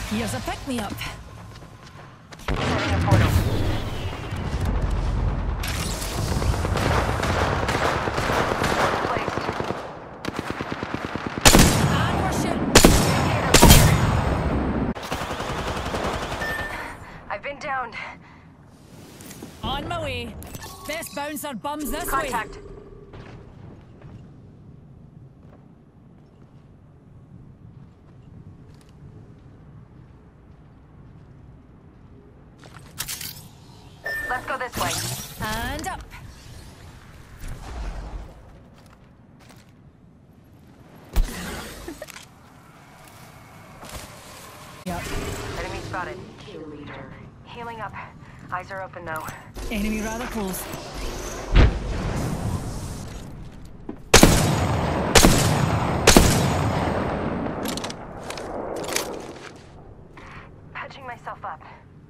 Here's a pick-me-up. Setting a portal. Placed. And we're shooting. I've been downed. On my way. Best bouncer bums this way. Contact. Let's go this way. And up. Yep. Enemy spotted. Kill leader. Healing up. Eyes are open though. Enemy rather close. Patching myself up.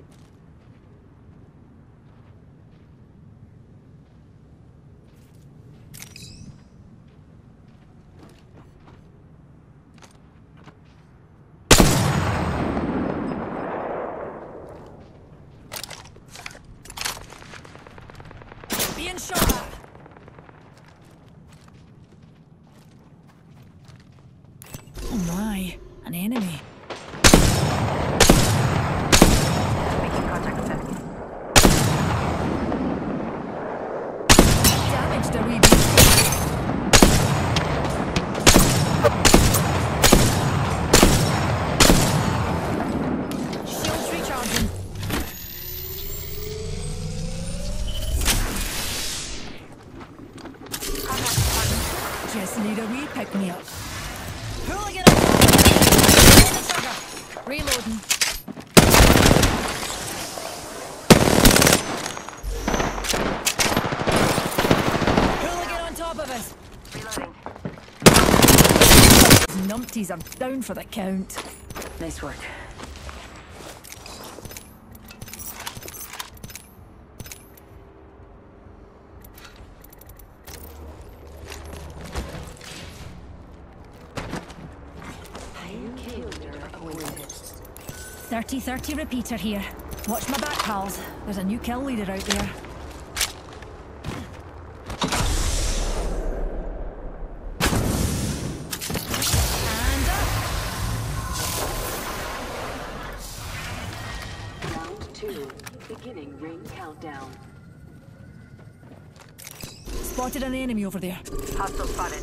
Being shot at. Oh my, an enemy. Making contact with enemy. Damaged a wee bit. Shields recharging. Just need a wee pick-me-up. Hooligan up! Pull the trigger. Reloading. Hooligan on top of us. Reloading. Numpties are down for the count. Nice work. Appointed. 30-30 repeater here. Watch my back, pals. There's a new kill leader out there. And up. Round 2, beginning ring countdown. Spotted an enemy over there. Hostile spotted.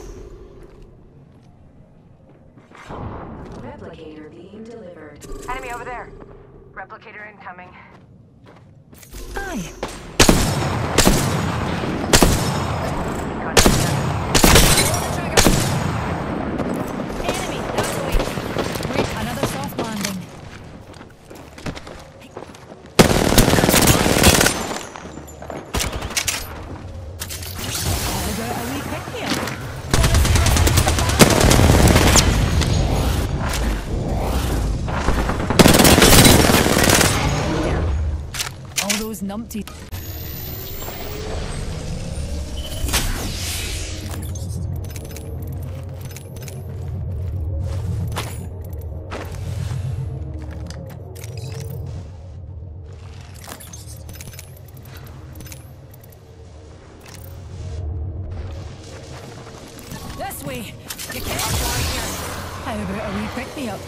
Replicator being delivered. Enemy over there. Replicator incoming. Aye. Contact. Pull the trigger. Enemy, that's away. Wait, another soft landing. How about a wee pick-me-up? All those numpties. This way. You can't fly here. How about a wee pick-me-up?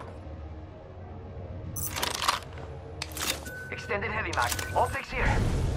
Extended heavy mag. Optics here.